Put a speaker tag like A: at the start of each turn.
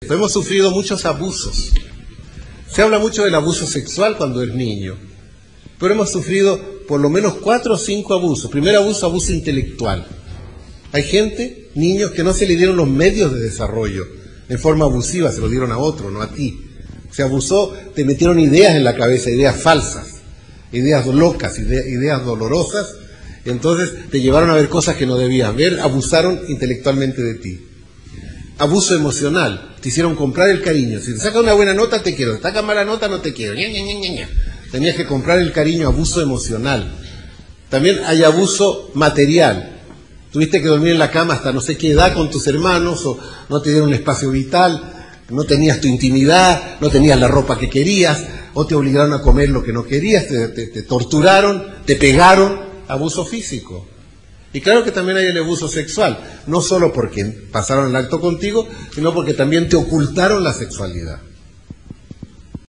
A: Hemos sufrido muchos abusos. Se habla mucho del abuso sexual cuando es niño, pero hemos sufrido por lo menos 4 o 5 abusos. Primer abuso, abuso intelectual. Hay gente, niños, que no se le dieron los medios de desarrollo en forma abusiva, se lo dieron a otro, no a ti. Se abusó, te metieron ideas en la cabeza, ideas falsas, ideas locas, ideas dolorosas, entonces te llevaron a ver cosas que no debías ver, abusaron intelectualmente de ti. Abuso emocional, te hicieron comprar el cariño. Si te sacas una buena nota, te quiero. Si te sacas mala nota, no te quiero. Tenías que comprar el cariño, abuso emocional. También hay abuso material. Tuviste que dormir en la cama hasta no sé qué edad con tus hermanos, o no te dieron un espacio vital, no tenías tu intimidad, no tenías la ropa que querías, o te obligaron a comer lo que no querías, te torturaron, te pegaron. Abuso físico. Y claro que también hay el abuso sexual, no solo porque pasaron el acto contigo, sino porque también te ocultaron la sexualidad.